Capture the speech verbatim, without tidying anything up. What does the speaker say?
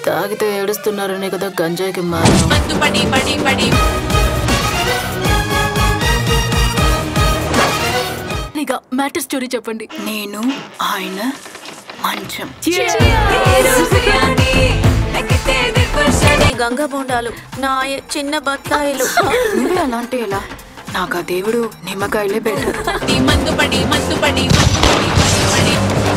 తాగితే ఏడుస్తున్నారనే కదా గంజాయికి మారాం. ఇక మ్యాటర్ స్టోరీ చెప్పండి. నేను ఆయన మంచం. గంగ బొండాలు నా చిన్న బత్తాయిలు. నువ్వే అలాంటి ఎలా? నాకు ఆ దేవుడు నిమ్మకాయలే బెటర్. మందు పడి మందు పడి మందు పడి